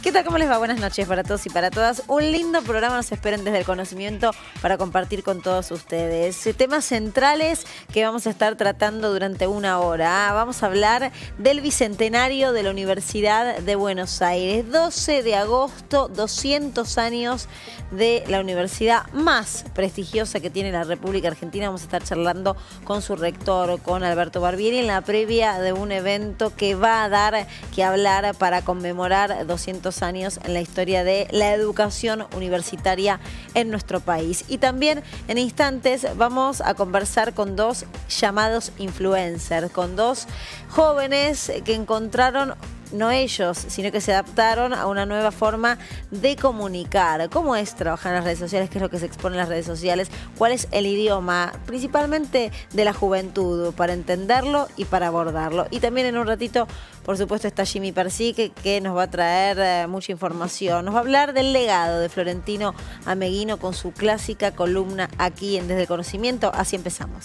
¿Qué tal? ¿Cómo les va? Buenas noches para todos y para todas. Un lindo programa nos esperen desde el conocimiento para compartir con todos ustedes. Temas centrales que vamos a estar tratando durante una hora. Vamos a hablar del bicentenario de la Universidad de Buenos Aires. 12 de agosto, 200 años de la universidad más prestigiosa que tiene la República Argentina. Vamos a estar charlando con su rector, con Alberto Barbieri, en la previa de un evento que va a dar que hablar para conmemorar 200 años en la historia de la educación universitaria en nuestro país. Y también en instantes vamos a conversar con dos llamados influencers, con dos jóvenes que encontraron, no ellos, sino que se adaptaron a una nueva forma de comunicar. ¿Cómo es trabajar en las redes sociales? ¿Qué es lo que se expone en las redes sociales? ¿Cuál es el idioma, principalmente de la juventud, para entenderlo y para abordarlo? Y también en un ratito, por supuesto, está Jimmy Persique, que nos va a traer mucha información. Nos va a hablar del legado de Florentino Ameghino con su clásica columna aquí en Desde el Conocimiento. Así empezamos.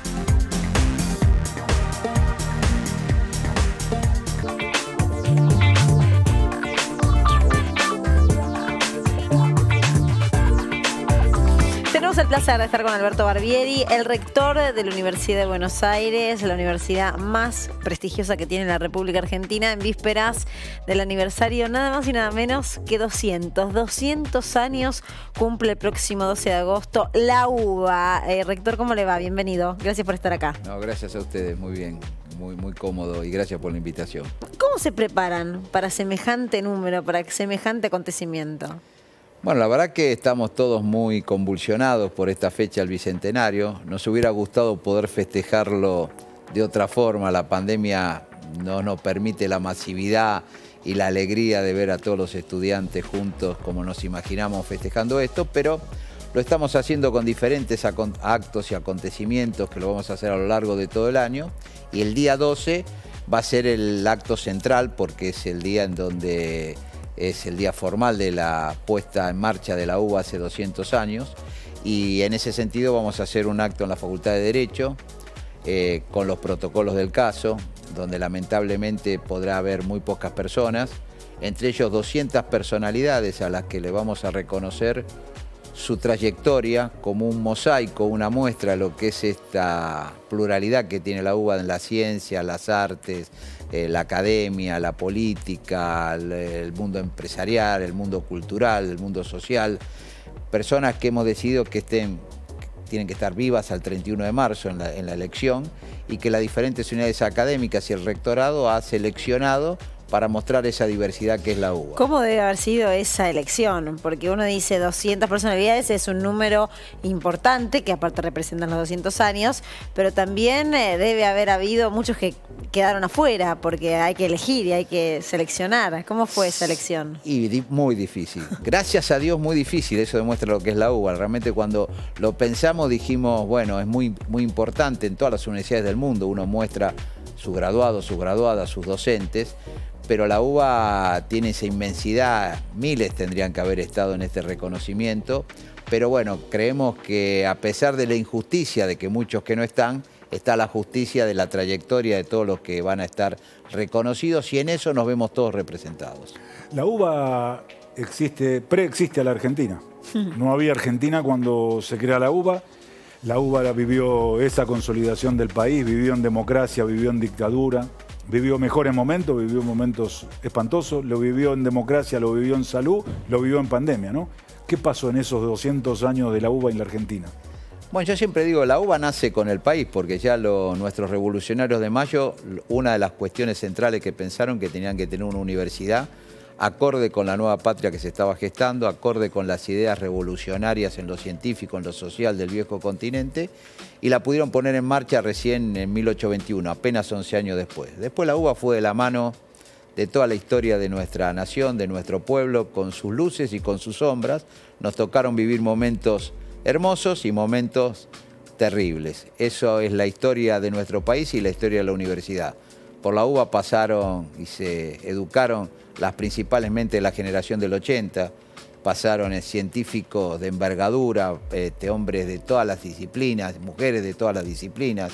Tenemos el placer de estar con Alberto Barbieri, el rector de la Universidad de Buenos Aires, la universidad más prestigiosa que tiene la República Argentina, en vísperas del aniversario nada más y nada menos que 200 años cumple el próximo 12 de agosto la UBA. Rector, ¿cómo le va? Bienvenido. Gracias por estar acá. No, gracias a ustedes, muy bien, muy cómodo y gracias por la invitación. ¿Cómo se preparan para semejante número, para semejante acontecimiento? Bueno, la verdad que estamos todos muy convulsionados por esta fecha del Bicentenario. Nos hubiera gustado poder festejarlo de otra forma. La pandemia no nos permite la masividad y la alegría de ver a todos los estudiantes juntos como nos imaginamos festejando esto, pero lo estamos haciendo con diferentes actos y acontecimientos que lo vamos a hacer a lo largo de todo el año. Y el día 12 va a ser el acto central porque es el día en donde es el día formal de la puesta en marcha de la UBA hace 200 años y en ese sentido vamos a hacer un acto en la Facultad de Derecho con los protocolos del caso, donde lamentablemente podrá haber muy pocas personas, entre ellos 200 personalidades a las que le vamos a reconocer su trayectoria como un mosaico, una muestra de lo que es esta pluralidad que tiene la UBA en la ciencia, las artes, la academia, la política, el mundo empresarial, el mundo cultural, el mundo social. Personas que hemos decidido que tienen que estar vivas al 31 de marzo en la elección y que las diferentes unidades académicas y el rectorado ha seleccionado para mostrar esa diversidad que es la UBA. ¿Cómo debe haber sido esa elección? Porque uno dice 200 personalidades, es un número importante, que aparte representan los 200 años, pero también debe haber habido muchos que quedaron afuera, porque hay que elegir y hay que seleccionar. ¿Cómo fue esa elección? Y muy difícil. Gracias a Dios, muy difícil. Eso demuestra lo que es la UBA. Realmente cuando lo pensamos dijimos, bueno, es muy importante en todas las universidades del mundo. Uno muestra sus graduados, sus graduadas, sus docentes, pero la UBA tiene esa inmensidad, miles tendrían que haber estado en este reconocimiento, pero bueno, creemos que a pesar de la injusticia de que muchos que no están, está la justicia de la trayectoria de todos los que van a estar reconocidos y en eso nos vemos todos representados. La UBA preexiste a la Argentina. No había Argentina cuando se crea la UBA. La UBA vivió esa consolidación del país, vivió en democracia, vivió en dictadura. Vivió mejores momentos, vivió momentos espantosos, lo vivió en democracia, lo vivió en salud, lo vivió en pandemia, ¿no? ¿Qué pasó en esos 200 años de la UBA en la Argentina? Bueno, yo siempre digo, la UBA nace con el país, porque ya nuestros revolucionarios de Mayo, una de las cuestiones centrales que pensaron que tenían que tener una universidad acorde con la nueva patria que se estaba gestando, acorde con las ideas revolucionarias en lo científico, en lo social del viejo continente, y la pudieron poner en marcha recién en 1821, apenas 11 años después. Después la UBA fue de la mano de toda la historia de nuestra nación, de nuestro pueblo, con sus luces y con sus sombras. Nos tocaron vivir momentos hermosos y momentos terribles. Eso es la historia de nuestro país y la historia de la universidad. Por la UBA pasaron y se educaron las principalmente de la generación del 80, pasaron científicos de envergadura, hombres de todas las disciplinas, mujeres de todas las disciplinas,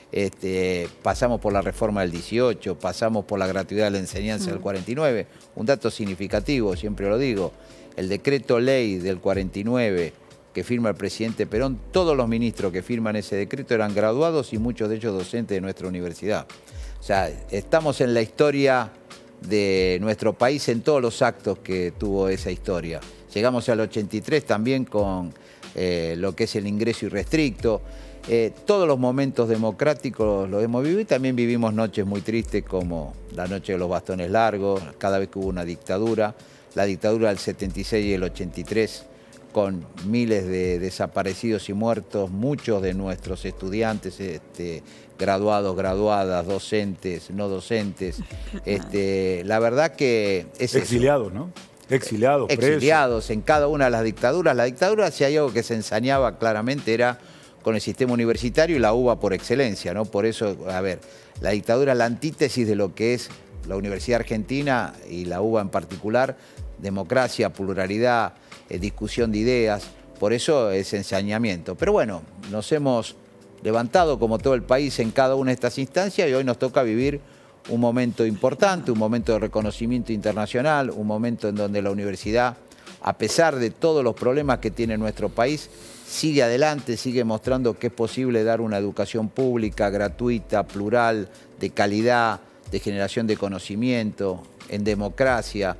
pasamos por la reforma del 18, pasamos por la gratuidad de la enseñanza del 49. Un dato significativo, siempre lo digo, el decreto ley del 49 que firma el presidente Perón, todos los ministros que firman ese decreto eran graduados y muchos de ellos docentes de nuestra universidad. O sea, estamos en la historia de nuestro país en todos los actos que tuvo esa historia. Llegamos al 83 también con lo que es el ingreso irrestricto. Todos los momentos democráticos los hemos vivido y también vivimos noches muy tristes como la noche de los bastones largos, cada vez que hubo una dictadura, la dictadura del 76 y el 83, con miles de desaparecidos y muertos, muchos de nuestros estudiantes, graduados, graduadas, docentes, no docentes. La verdad que es exiliados, ¿no? Exiliados, presos. Exiliados en cada una de las dictaduras. La dictadura, si hay algo que se ensañaba claramente, era con el sistema universitario y la UBA por excelencia, ¿no? Por eso, a ver, la dictadura es la antítesis de lo que es la Universidad Argentina y la UBA en particular, democracia, pluralidad, discusión de ideas, por eso es ensañamiento. Pero bueno, nos hemos levantado como todo el país en cada una de estas instancias y hoy nos toca vivir un momento importante, un momento de reconocimiento internacional, un momento en donde la universidad, a pesar de todos los problemas que tiene nuestro país, sigue adelante, sigue mostrando que es posible dar una educación pública, gratuita, plural, de calidad, de generación de conocimiento, en democracia,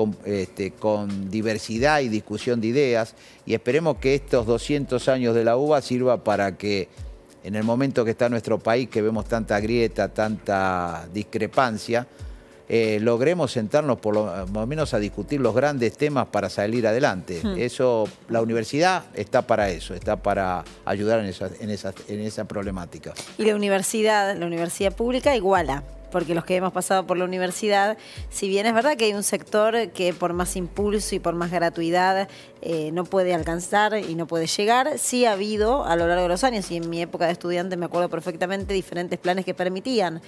con diversidad y discusión de ideas, y esperemos que estos 200 años de la UBA sirva para que en el momento que está nuestro país, que vemos tanta grieta, tanta discrepancia, logremos sentarnos por lo menos a discutir los grandes temas para salir adelante. Eso, la universidad está para eso, está para ayudar en esa problemática. Y la universidad pública iguala. Porque los que hemos pasado por la universidad, si bien es verdad que hay un sector que por más impulso y por más gratuidad no puede alcanzar y no puede llegar, sí ha habido a lo largo de los años, y en mi época de estudiante me acuerdo perfectamente, diferentes planes que permitían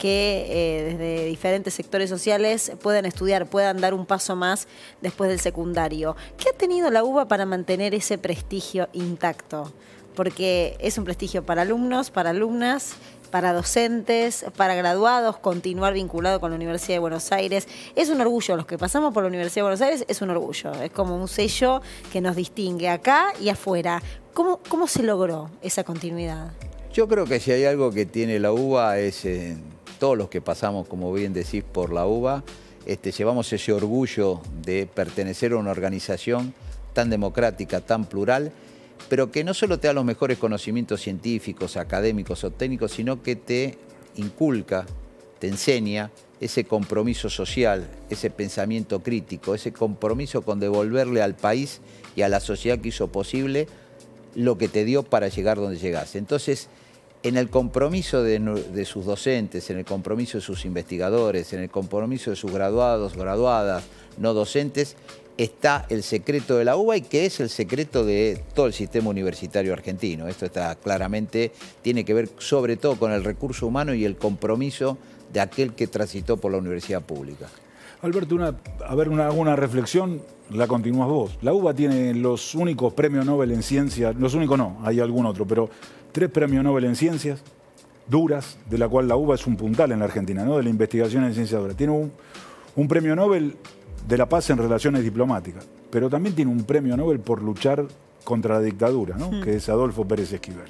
que desde diferentes sectores sociales puedan estudiar, puedan dar un paso más después del secundario. ¿Qué ha tenido la UBA para mantener ese prestigio intacto? Porque es un prestigio para alumnos, para alumnas, para docentes, para graduados, continuar vinculado con la Universidad de Buenos Aires. Es un orgullo, los que pasamos por la Universidad de Buenos Aires es un orgullo, es como un sello que nos distingue acá y afuera. ¿Cómo se logró esa continuidad? Yo creo que si hay algo que tiene la UBA es, todos los que pasamos, como bien decís, por la UBA, llevamos ese orgullo de pertenecer a una organización tan democrática, tan plural, pero que no solo te da los mejores conocimientos científicos, académicos o técnicos, sino que te inculca, te enseña ese compromiso social, ese pensamiento crítico, ese compromiso con devolverle al país y a la sociedad que hizo posible lo que te dio para llegar donde llegaste. Entonces, en el compromiso de sus docentes, en el compromiso de sus investigadores, en el compromiso de sus graduados, graduadas, no docentes, está el secreto de la UBA y que es el secreto de todo el sistema universitario argentino. Esto está claramente, tiene que ver sobre todo con el recurso humano y el compromiso de aquel que transitó por la universidad pública. Alberto, una reflexión, la continúas vos. La UBA tiene los únicos premios Nobel en ciencia, los únicos no, hay algún otro, pero 3 premios Nobel en ciencias duras, de la cual la UBA es un puntal en la Argentina, ¿no? De la investigación en ciencia dura. Tiene un premio Nobel de la paz en relaciones diplomáticas, pero también tiene un premio Nobel por luchar contra la dictadura, ¿no? Que es Adolfo Pérez Esquivel.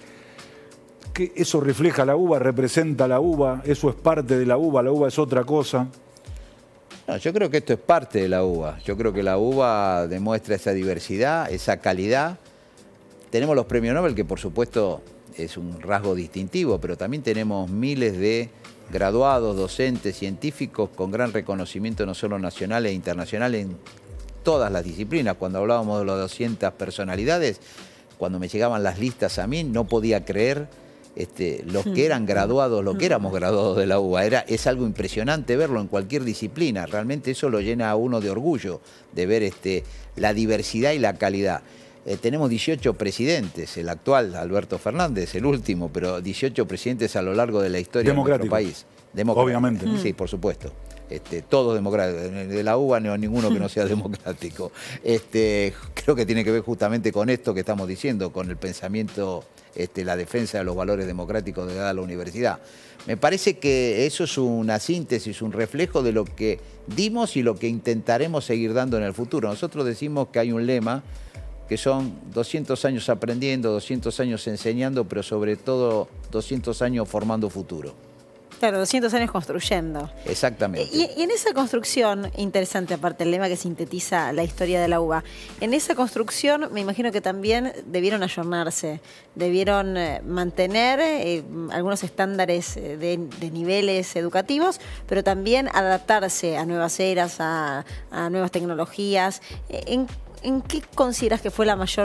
¿Qué eso refleja la UBA, representa la UBA, eso es parte de la UBA es otra cosa? No, yo creo que esto es parte de la UBA. Yo creo que la UBA demuestra esa diversidad, esa calidad. Tenemos los premios Nobel, que por supuesto es un rasgo distintivo, pero también tenemos miles de graduados, docentes, científicos con gran reconocimiento no solo nacional e internacional en todas las disciplinas. Cuando hablábamos de las 200 personalidades, cuando me llegaban las listas a mí, no podía creer los que eran graduados, lo que éramos graduados de la UBA. Es algo impresionante verlo en cualquier disciplina. Realmente eso lo llena a uno de orgullo, de ver la diversidad y la calidad. Tenemos 18 presidentes, el actual Alberto Fernández, el último, pero 18 presidentes a lo largo de la historia de nuestro país. democrático. Obviamente. Sí, por supuesto. Todos democráticos. De la UBA no hay ninguno que no sea democrático. Creo que tiene que ver justamente con esto que estamos diciendo, con el pensamiento, la defensa de los valores democráticos de la universidad. Me parece que eso es una síntesis, un reflejo de lo que dimos y lo que intentaremos seguir dando en el futuro. Nosotros decimos que hay un lema que son 200 años aprendiendo, 200 años enseñando, pero sobre todo 200 años formando futuro. Claro, 200 años construyendo. Exactamente. Y en esa construcción, interesante aparte el lema que sintetiza la historia de la UBA, en esa construcción me imagino que también debieron ayornarse, debieron mantener algunos estándares de niveles educativos, pero también adaptarse a nuevas eras, a nuevas tecnologías. ¿En qué consideras que fue la mayor,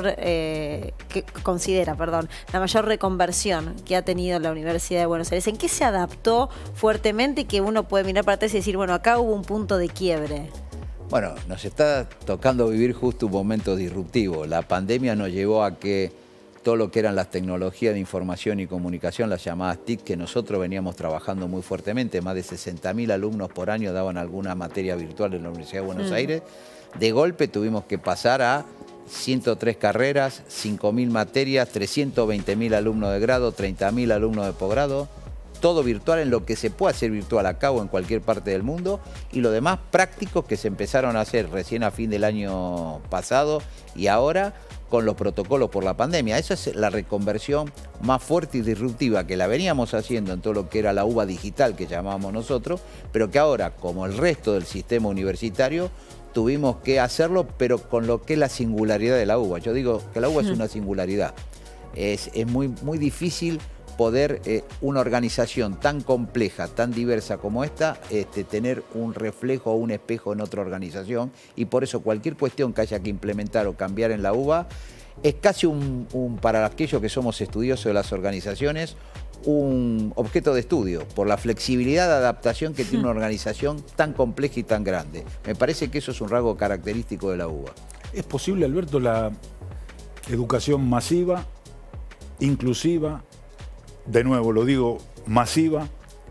la mayor reconversión que ha tenido la Universidad de Buenos Aires? ¿En qué se adaptó fuertemente y que uno puede mirar para atrás y decir, bueno, acá hubo un punto de quiebre? Bueno, nos está tocando vivir justo un momento disruptivo. La pandemia nos llevó a que todo lo que eran las tecnologías de información y comunicación, las llamadas TIC, que nosotros veníamos trabajando muy fuertemente, más de 60.000 alumnos por año daban alguna materia virtual en la Universidad de Buenos Aires. De golpe tuvimos que pasar a 103 carreras, 5.000 materias, 320.000 alumnos de grado, 30.000 alumnos de posgrado, todo virtual en lo que se puede hacer virtual acá o en cualquier parte del mundo, y lo demás prácticos que se empezaron a hacer recién a fin del año pasado y ahora con los protocolos por la pandemia. Esa es la reconversión más fuerte y disruptiva que la veníamos haciendo en todo lo que era la UBA digital que llamábamos nosotros, pero que ahora, como el resto del sistema universitario, tuvimos que hacerlo, pero con lo que es la singularidad de la UBA. Yo digo que la UBA es una singularidad. Es muy difícil poder, una organización tan compleja, tan diversa como esta, tener un reflejo o un espejo en otra organización, y por eso cualquier cuestión que haya que implementar o cambiar en la UBA es casi para aquellos que somos estudiosos de las organizaciones, un objeto de estudio, por la flexibilidad de adaptación que tiene una organización tan compleja y tan grande. Me parece que eso es un rasgo característico de la UBA. ¿Es posible, Alberto, la educación masiva, inclusiva, de nuevo lo digo, masiva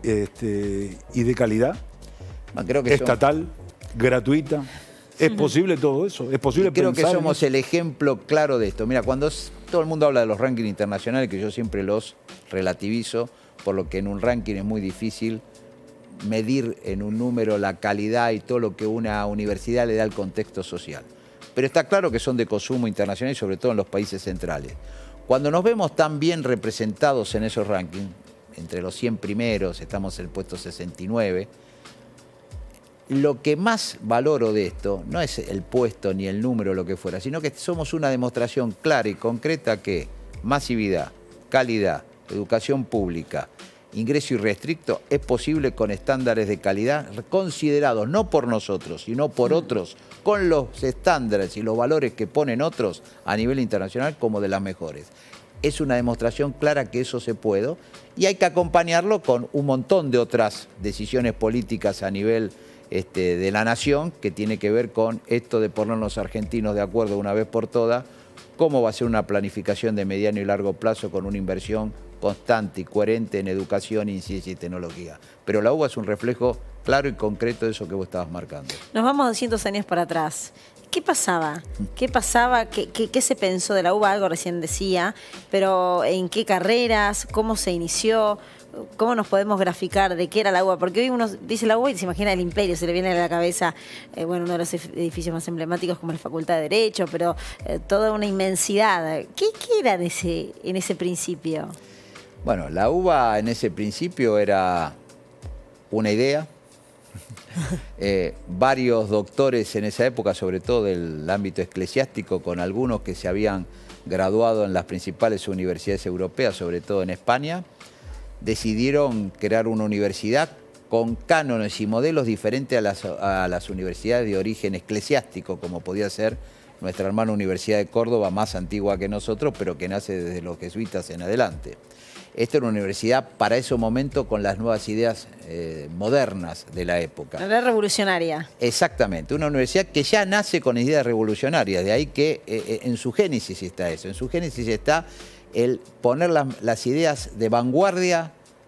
y de calidad? Creo que estatal, gratuita. ¿Es posible todo eso? ¿Es posible creo pensar que somos el ejemplo claro de esto. Mira, cuando todo el mundo habla de los rankings internacionales, que yo siempre los relativizo, por lo que en un ranking es muy difícil medir en un número la calidad y todo lo que una universidad le da al contexto social. Pero está claro que son de consumo internacional y sobre todo en los países centrales. Cuando nos vemos tan bien representados en esos rankings, entre los 100 primeros, estamos en el puesto 69, lo que más valoro de esto no es el puesto ni el número o lo que fuera, sino que somos una demostración clara y concreta que masividad, calidad, educación pública, ingreso irrestricto es posible con estándares de calidad considerados no por nosotros, sino por otros, con los estándares y los valores que ponen otros a nivel internacional como de las mejores. Es una demostración clara que eso se puede y hay que acompañarlo con un montón de otras decisiones políticas a nivel de la nación, que tiene que ver con esto de ponernos los argentinos de acuerdo una vez por todas, cómo va a ser una planificación de mediano y largo plazo con una inversión constante y coherente en educación, en ciencia y tecnología. Pero la UBA es un reflejo claro y concreto de eso que vos estabas marcando. Nos vamos 200 años para atrás. ¿Qué pasaba? ¿Qué pasaba? ¿Qué se pensó de la UBA? Algo recién decía, pero ¿en qué carreras? ¿Cómo se inició? ¿Cómo nos podemos graficar de qué era la UBA? Porque hoy uno dice la UBA y se imagina el imperio, se le viene a la cabeza uno de los edificios más emblemáticos como la Facultad de Derecho, pero toda una inmensidad. ¿Qué era en ese principio? Bueno, la UBA en ese principio era una idea. Varios doctores en esa época, sobre todo del ámbito eclesiástico, con algunos que se habían graduado en las principales universidades europeas, sobre todo en España, decidieron crear una universidad con cánones y modelos diferentes a las universidades de origen eclesiástico, como podía ser nuestra hermana Universidad de Córdoba, más antigua que nosotros, pero que nace desde los jesuitas en adelante. Esta era una universidad para ese momento con las nuevas ideas modernas de la época. Era revolucionaria. Exactamente, una universidad que ya nace con ideas revolucionarias, de ahí que en su génesis está eso. En su génesis está el poner las ideas de vanguardia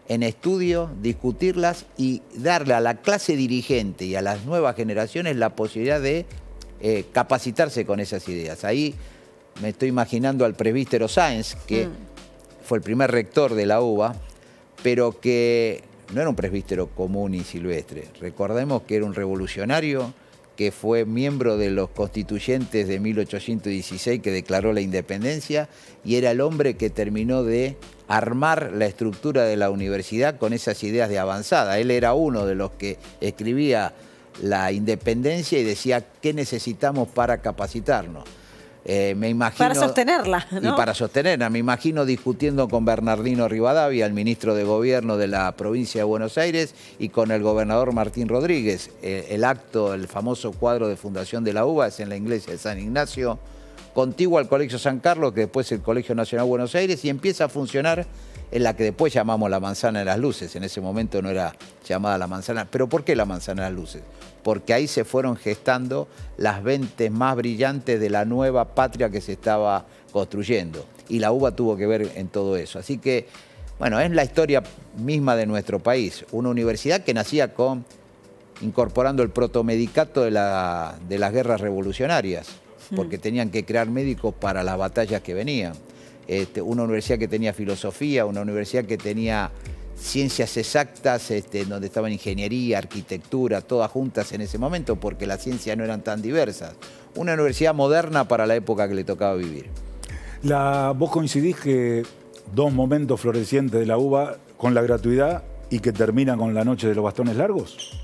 en estudio, discutirlas y darle a la clase dirigente y a las nuevas generaciones la posibilidad de capacitarse con esas ideas. Ahí me estoy imaginando al presbítero Sáenz, que fue el primer rector de la UBA, pero que no era un presbítero común y silvestre. Recordemos que era un revolucionario que fue miembro de los constituyentes de 1816 que declaró la independencia y era el hombre que terminó de armar la estructura de la universidad con esas ideas de avanzada. Él era uno de los que escribía la independencia y decía qué necesitamos para capacitarnos. Me imagino, para sostenerla, ¿no? Y para sostenerla. Me imagino discutiendo con Bernardino Rivadavia, el ministro de Gobierno de la provincia de Buenos Aires, y con el gobernador Martín Rodríguez. El acto, el famoso cuadro de fundación de la UBA es en la iglesia de San Ignacio, contiguo al Colegio San Carlos, que después es el Colegio Nacional de Buenos Aires, y empieza a funcionar en la que después llamamos la Manzana de las Luces. En ese momento no era llamada la Manzana. ¿Pero por qué la Manzana de las Luces? Porque ahí se fueron gestando las mentes más brillantes de la nueva patria que se estaba construyendo. Y la UBA tuvo que ver en todo eso. Así que, bueno, es la historia misma de nuestro país. Una universidad que nacía incorporando el protomedicato de las guerras revolucionarias, porque tenían que crear médicos para las batallas que venían. Una universidad que tenía filosofía, una universidad que tenía ciencias exactas, donde estaban ingeniería, arquitectura, todas juntas en ese momento, porque las ciencias no eran tan diversas. Una universidad moderna para la época que le tocaba vivir. ¿Vos coincidís que dos momentos florecientes de la UBA con la gratuidad y que terminan con la noche de los bastones largos?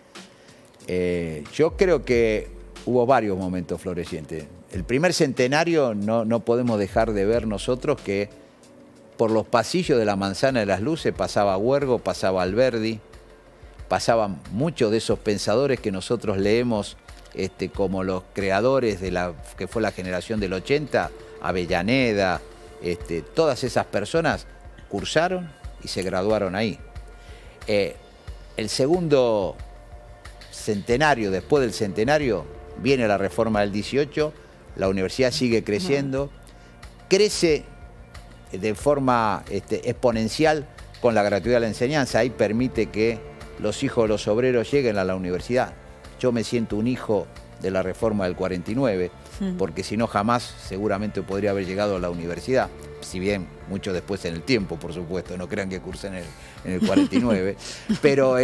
Yo creo que hubo varios momentos florecientes. El primer centenario no podemos dejar de ver nosotros que por los pasillos de la Manzana de las Luces pasaba Huergo, pasaba Alberdi, pasaban muchos de esos pensadores que nosotros leemos como los creadores de que fue la generación del 80, Avellaneda, todas esas personas cursaron y se graduaron ahí. El segundo centenario, después del centenario, viene la reforma del 18, la universidad sigue creciendo, crece de forma exponencial con la gratuidad de la enseñanza. Ahí permite que los hijos de los obreros lleguen a la universidad. Yo me siento un hijo de la reforma del 49, porque si no jamás seguramente podría haber llegado a la universidad, si bien mucho después en el tiempo, por supuesto, no crean que cursé en el 49, pero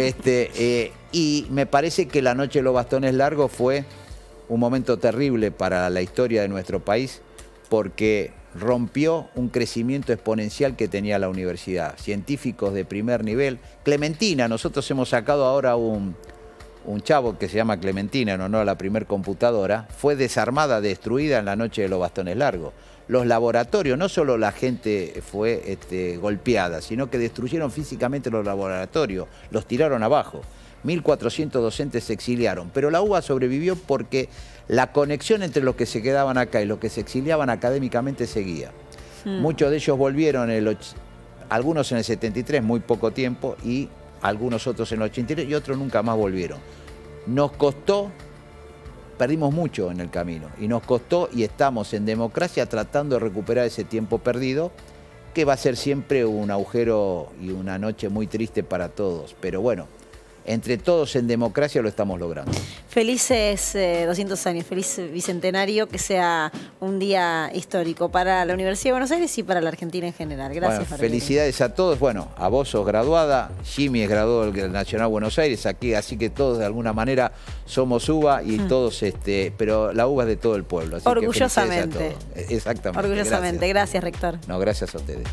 y me parece que la noche de los bastones largos fue un momento terrible para la historia de nuestro país, porque rompió un crecimiento exponencial que tenía la universidad. Científicos de primer nivel. Clementina, nosotros hemos sacado ahora un chavo que se llama Clementina, en honor a la primer computadora, fue desarmada, destruida en la noche de los bastones largos. Los laboratorios, no solo la gente fue golpeada, sino que destruyeron físicamente los laboratorios, los tiraron abajo. 1.400 docentes se exiliaron, pero la UBA sobrevivió porque la conexión entre los que se quedaban acá y los que se exiliaban académicamente seguía. Muchos de ellos volvieron, algunos en el 73, muy poco tiempo, y algunos otros en el 83, y otros nunca más volvieron. Nos costó, perdimos mucho en el camino, y nos costó, y estamos en democracia tratando de recuperar ese tiempo perdido, que va a ser siempre un agujero y una noche muy triste para todos, pero bueno, entre todos en democracia lo estamos logrando. Felices 200 años, feliz bicentenario, que sea un día histórico para la Universidad de Buenos Aires y para la Argentina en general. Gracias. Bueno, felicidades a todos. Bueno, a vos sos graduada, Jimmy es graduado del Nacional Buenos Aires, aquí, así que todos de alguna manera somos UBA y todos, pero la UBA es de todo el pueblo. Así orgullosamente. Que felicidades a todos. Exactamente. Orgullosamente. Gracias, rector. No, gracias a ustedes.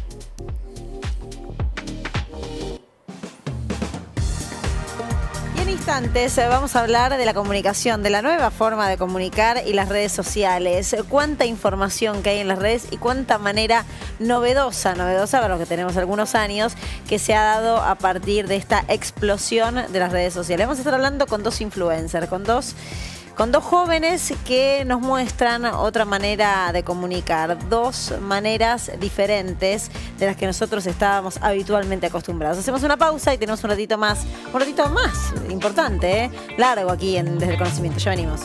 Instantes vamos a hablar de la comunicación, de la nueva forma de comunicar y las redes sociales. Cuánta información que hay en las redes y cuánta manera novedosa para los que tenemos algunos años, que se ha dado a partir de esta explosión de las redes sociales. Vamos a estar hablando con dos influencers, con dos jóvenes que nos muestran otra manera de comunicar, dos maneras diferentes de las que nosotros estábamos habitualmente acostumbrados. Hacemos una pausa y tenemos un ratito más importante, largo aquí Desde el Conocimiento. Ya venimos.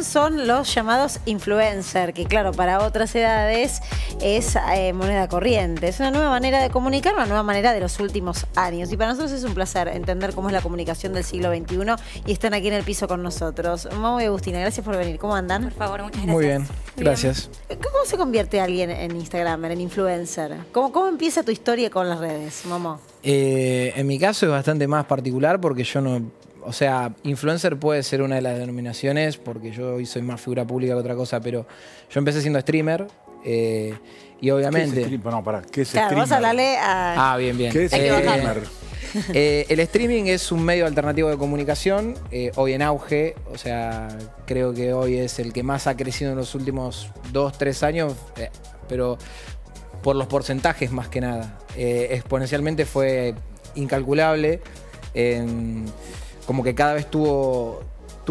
comunicación son los llamados influencer, que claro, para otras edades es moneda corriente. Es una nueva manera de comunicar, una nueva manera de los últimos años. Y para nosotros es un placer entender cómo es la comunicación del siglo XXI y están aquí en el piso con nosotros. Momo y Agustina, gracias por venir. ¿Cómo andan? Por favor, muchas gracias. Muy bien, gracias. ¿Cómo se convierte alguien en Instagram, en influencer? ¿Cómo empieza tu historia con las redes, Momo? En mi caso es bastante más particular porque yo no... O sea, influencer puede ser una de las denominaciones porque yo hoy soy más figura pública que otra cosa, pero yo empecé siendo streamer y obviamente... ¿Qué es no, pará, ¿qué es Claro, streamer? vamos a hablarle a... Ah, bien, bien. ¿Qué es streamer? El streaming es un medio alternativo de comunicación, hoy en auge, o sea, creo que hoy es el que más ha crecido en los últimos 2, 3 años, pero por los porcentajes más que nada. Exponencialmente fue incalculable, como que cada vez tuvo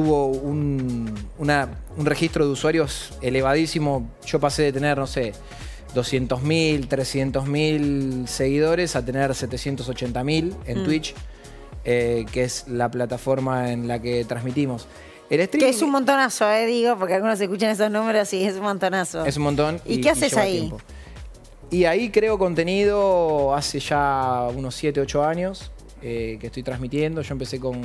un registro de usuarios elevadísimo. Yo pasé de tener, no sé, 200.000, 300.000 seguidores a tener 780.000 en Twitch, que es la plataforma en la que transmitimos. El streaming, Que es un montonazo, digo, porque algunos escuchan esos números y es un montonazo. es un montón. ¿Y qué haces lleva ahí? tiempo. Y ahí creo contenido hace ya unos 7, 8 años que estoy transmitiendo. Yo empecé con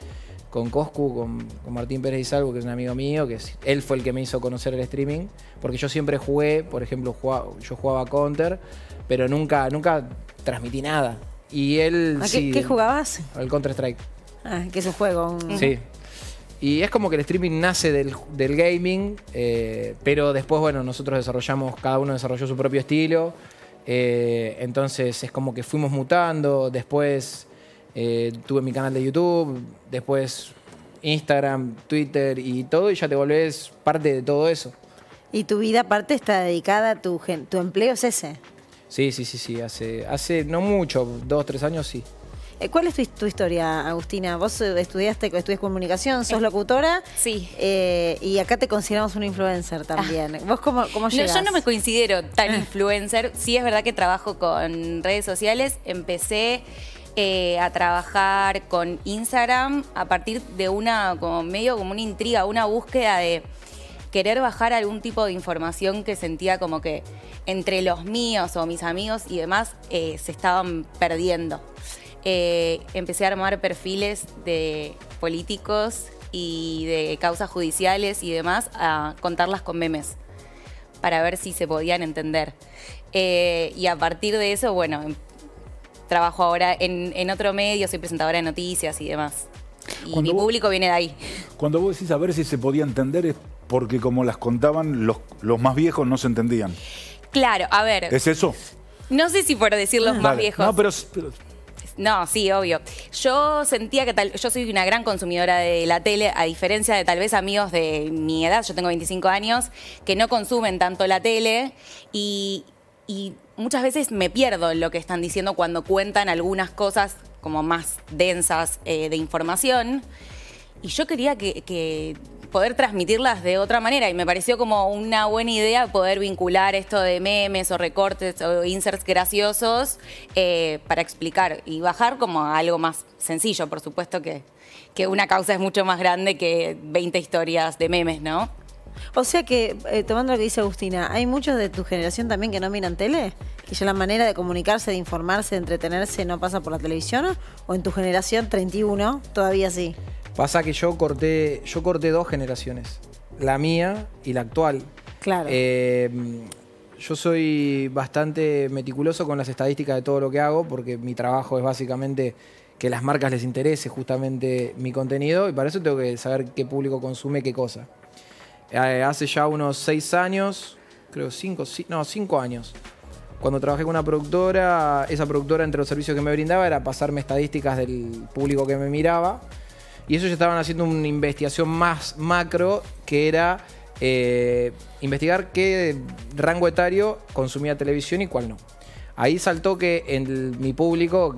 Coscu, con Martín Pérez y Salvo, que es un amigo mío, él fue el que me hizo conocer el streaming, porque yo siempre jugué, por ejemplo, yo jugaba Counter, pero nunca transmití nada. Y él sí... ¿Qué jugabas? El Counter-Strike. Ah, que es un juego. Sí. Y es como que el streaming nace del gaming, pero después, bueno, nosotros cada uno desarrolló su propio estilo, entonces es como que fuimos mutando, después tuve mi canal de YouTube, después Instagram, Twitter y todo, y ya te volvés parte de todo eso. Y tu vida aparte está dedicada a tu empleo, ¿es ese? Sí, hace no mucho, 2, 3 años sí. ¿Cuál es tu historia, Agustina? Vos estudias comunicación, sos locutora. Sí. Y acá te consideramos una influencer también. ¿Vos cómo llegás? Yo no me considero tan influencer. Sí es verdad que trabajo con redes sociales. Empecé a trabajar con Instagram a partir de como una intriga, una búsqueda de querer bajar algún tipo de información que sentía como que entre los míos o mis amigos y demás se estaban perdiendo. Empecé a armar perfiles de políticos y de causas judiciales y demás, a contarlas con memes para ver si se podían entender. Y a partir de eso, bueno, trabajo ahora en otro medio, soy presentadora de noticias y demás. Y mi público viene de ahí. Cuando vos decís a ver si se podía entender es porque como las contaban los más viejos no se entendían. Claro, a ver. ¿Es eso? No sé si por decir los más Dale. viejos. No, pero No, sí, obvio. Yo sentía que yo soy una gran consumidora de la tele, a diferencia de tal vez amigos de mi edad, yo tengo 25 años, que no consumen tanto la tele y muchas veces me pierdo en lo que están diciendo cuando cuentan algunas cosas como más densas de información. Y yo quería que poder transmitirlas de otra manera y me pareció como una buena idea poder vincular esto de memes o recortes o inserts graciosos para explicar y bajar como a algo más sencillo. Por supuesto que una causa es mucho más grande que 20 historias de memes, ¿no? O sea que, tomando lo que dice Agustina, ¿hay muchos de tu generación también que no miran tele? ¿Que ya la manera de comunicarse, de informarse, de entretenerse no pasa por la televisión? ¿O en tu generación 31 todavía sí? Pasa que yo corté 2 generaciones, la mía y la actual. Claro. Yo soy bastante meticuloso con las estadísticas de todo lo que hago, porque mi trabajo es básicamente que a las marcas les interese justamente mi contenido, y para eso tengo que saber qué público consume qué cosa. Hace ya unos 6 años, creo 5 años, cuando trabajé con una productora, esa productora entre los servicios que me brindaba era pasarme estadísticas del público que me miraba. Y ellos ya estaban haciendo una investigación más macro, que era investigar qué rango etario consumía televisión y cuál no. Ahí saltó que mi público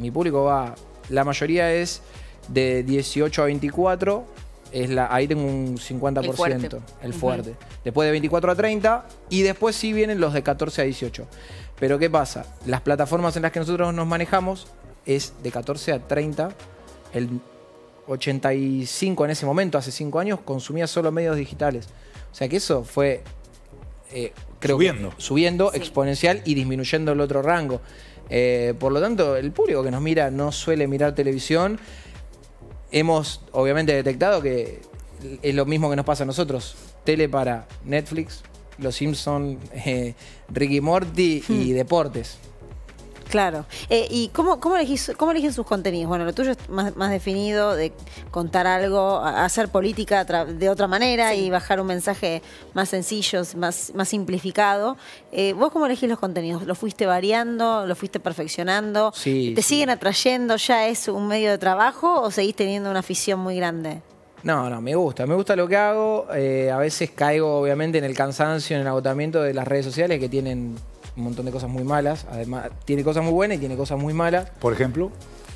la mayoría es de 18 a 24, ahí tengo un 50%, el fuerte. Después de 24 a 30 y después sí vienen los de 14 a 18. Pero ¿qué pasa? Las plataformas en las que nosotros nos manejamos es de 14 a 30, el 85 en ese momento, hace 5 años, consumía solo medios digitales. O sea que eso fue, creo subiendo Sí. exponencial y disminuyendo el otro rango. Por lo tanto, el público que nos mira no suele mirar televisión. Hemos obviamente detectado que es lo mismo que nos pasa a nosotros. Tele para Netflix, Los Simpsons, Ricky Morty y deportes. Claro. ¿Y cómo eligen sus contenidos? Bueno, lo tuyo es más definido, de contar algo, hacer política de otra manera y bajar un mensaje más sencillo, más simplificado. ¿Vos cómo elegís los contenidos? ¿Los fuiste variando? ¿Los fuiste perfeccionando? Sí, ¿Te sí. siguen atrayendo? ¿Ya es un medio de trabajo o seguís teniendo una afición muy grande? No, me gusta lo que hago. A veces caigo obviamente en el cansancio, en el agotamiento de las redes sociales que tienen un montón de cosas muy malas. Además, tiene cosas muy buenas y tiene cosas muy malas. Por ejemplo,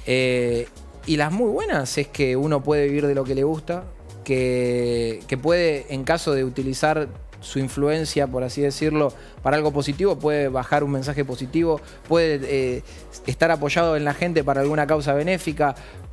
Y las muy buenas es que uno puede vivir de lo que le gusta, que puede, en caso de utilizar su influencia, por así decirlo, para algo positivo, puede bajar un mensaje positivo, puede estar apoyado en la gente para alguna causa benéfica,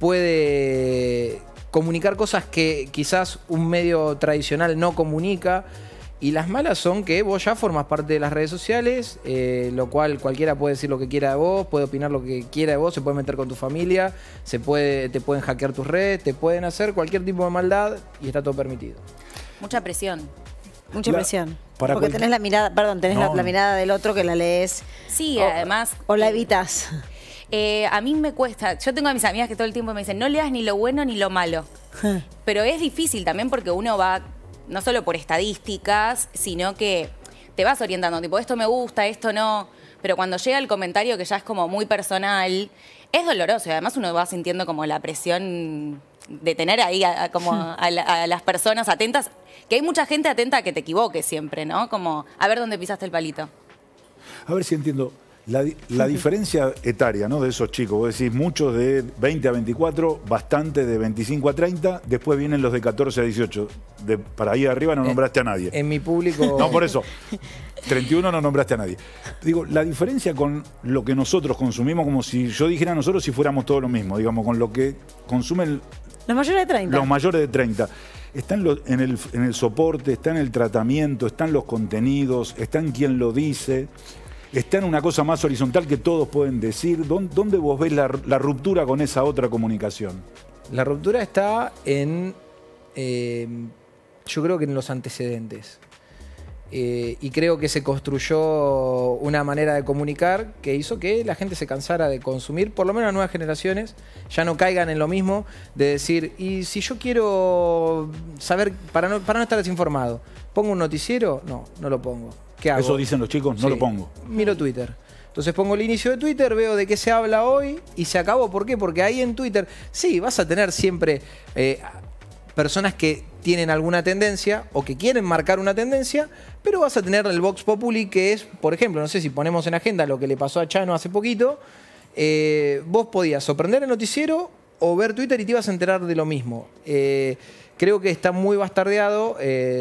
puede comunicar cosas que quizás un medio tradicional no comunica. Y las malas son que vos ya formas parte de las redes sociales, lo cual cualquiera puede decir lo que quiera de vos, puede opinar lo que quiera de vos, se puede meter con tu familia, te pueden hackear tus redes, te pueden hacer cualquier tipo de maldad y está todo permitido. Mucha presión. Mucha La- presión. para Porque cualquier- tenés la mirada, tenés No, la no. mirada del otro que la lees. Sí, O- además. O la evitas. A mí me cuesta. Yo tengo a mis amigas que todo el tiempo me dicen, no leas ni lo bueno ni lo malo. Pero es difícil también porque uno va, no solo por estadísticas, sino que te vas orientando, tipo, esto me gusta, esto no. Pero cuando llega el comentario que ya es como muy personal, es doloroso. Y además uno va sintiendo como la presión de tener ahí a las personas atentas. Que hay mucha gente atenta a que te equivoques siempre, ¿no? Como, a ver dónde pisaste el palito. a ver si entiendo. La diferencia etaria, ¿no?, de esos chicos, vos decís muchos de 20 a 24, bastante de 25 a 30, después vienen los de 14 a 18. Para ahí arriba no nombraste a nadie. En mi público... No, por eso. 31 no nombraste a nadie. Digo, la diferencia con lo que nosotros consumimos, como si yo dijera nosotros si fuéramos todos lo mismo, digamos, con lo que consumen Los mayores de 30. los mayores de 30. Está en el soporte, está en el tratamiento, están los contenidos, está en quien lo dice, está en una cosa más horizontal que todos pueden decir. ¿Dónde vos ves la ruptura con esa otra comunicación? La ruptura está en, yo creo que en los antecedentes. Y creo que se construyó una manera de comunicar que hizo que la gente se cansara de consumir, por lo menos las nuevas generaciones, ya no caigan en lo mismo de decir, y si yo quiero saber, para no estar desinformado, ¿pongo un noticiero? No lo pongo. ¿Qué hago? Eso dicen los chicos, no Sí, lo pongo. Miro Twitter. Entonces pongo el inicio de Twitter, veo de qué se habla hoy y se acabó. ¿Por qué? Porque ahí en Twitter, sí, vas a tener siempre personas que tienen alguna tendencia o que quieren marcar una tendencia, pero vas a tener el Vox Populi, que es, por ejemplo, no sé si ponemos en agenda lo que le pasó a Chano hace poquito, vos podías o prender el noticiero o ver Twitter y te ibas a enterar de lo mismo. Creo que está muy bastardeado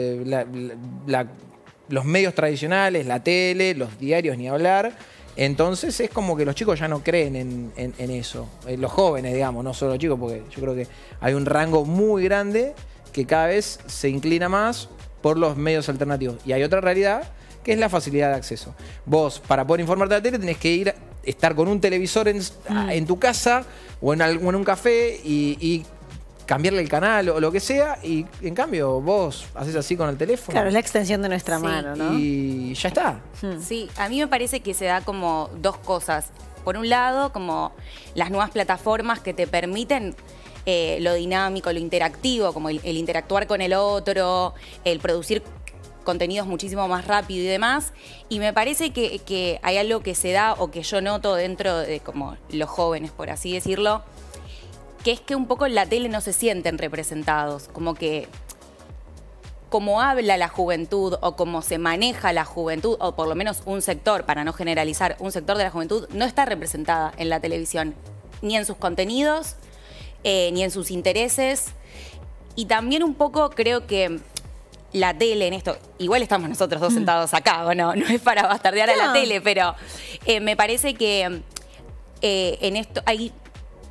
los medios tradicionales, la tele, los diarios, ni hablar. Entonces es como que los chicos ya no creen en eso. Los jóvenes, digamos, no solo los chicos, porque yo creo que hay un rango muy grande que cada vez se inclina más por los medios alternativos. Y hay otra realidad que es la facilidad de acceso. Vos, para poder informarte de la tele, tenés que estar con un televisor en tu casa o en un café y cambiarle el canal o lo que sea, y en cambio vos haces así con el teléfono. Claro, es la extensión de nuestra Sí. mano, ¿no? Y ya está. Sí, a mí me parece que se da como dos cosas. Por un lado, como las nuevas plataformas que te permiten lo dinámico, lo interactivo, como el interactuar con el otro, el producir contenidos muchísimo más rápido y demás. Y me parece que hay algo que se da o que yo noto dentro de como los jóvenes, por así decirlo, que es que un poco en la tele no se sienten representados, como que cómo habla la juventud o cómo se maneja la juventud, o por lo menos un sector, para no generalizar, un sector de la juventud no está representada en la televisión, ni en sus contenidos, ni en sus intereses. Y también un poco creo que la tele en esto, igual estamos nosotros dos sentados acá, ¿o no? No es para bastardear a la No. tele, pero me parece que en esto hay